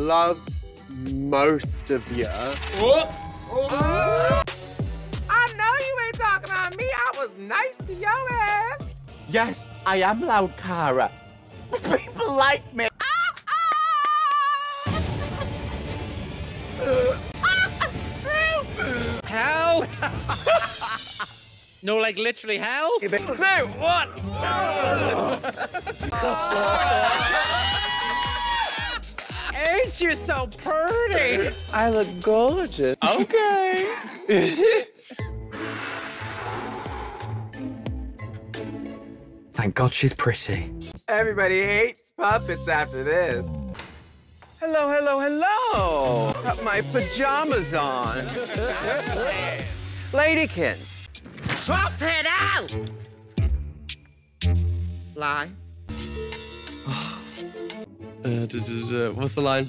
love most of you. I know you ain't talking about me. I was nice to your ass. Yes, I am loud, Cara. People like me. How? No, like literally how? Say what? Ain't you so pretty? I look gorgeous. Okay. Thank God she's pretty. Everybody hates puppets after this. Hello, hello, hello. Got my pajamas on. Ladykins. Toss it out! Lie. What's the line?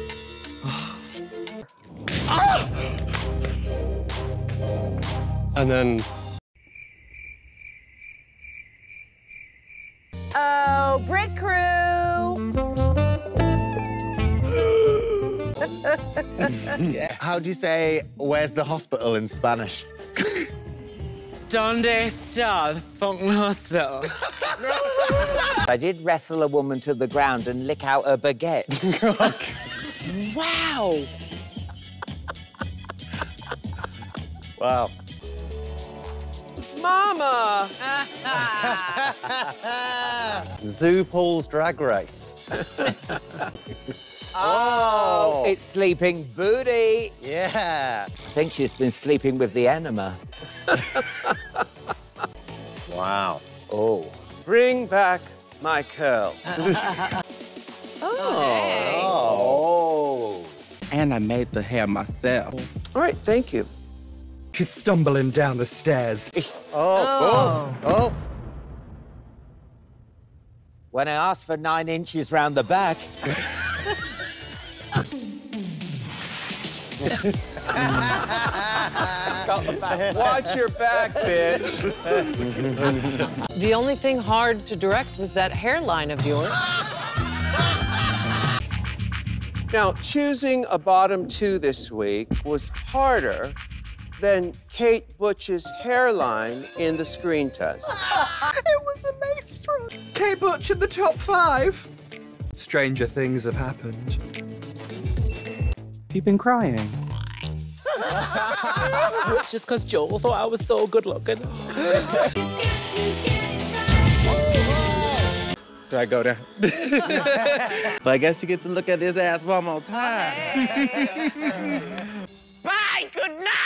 And then... Oh, Brick Crew! How do you say, where's the hospital in Spanish? Donde está the fucking hospital? I did wrestle a woman to the ground and lick out her baguette. Wow! Wow. Mama! Zoopools Drag Race. Oh, it's Sleeping Booty. Yeah. I think she's been sleeping with the enema. Wow. Oh. Bring back my curls. Oh. And I made the hair myself. All right, thank you. She's stumbling down the stairs. Oh. When I asked for 9 inches round the back. Watch your back, bitch. The only thing hard to direct was that hairline of yours. Now, choosing a bottom 2 this week was harder than Kate Butch's hairline in the screen test. It was a lace front. Kate Butch in the top 5. Stranger things have happened. You've been crying. It's just because Joel thought I was so good looking. Do I go down? But I guess you get to look at his ass one more time. Bye, good night!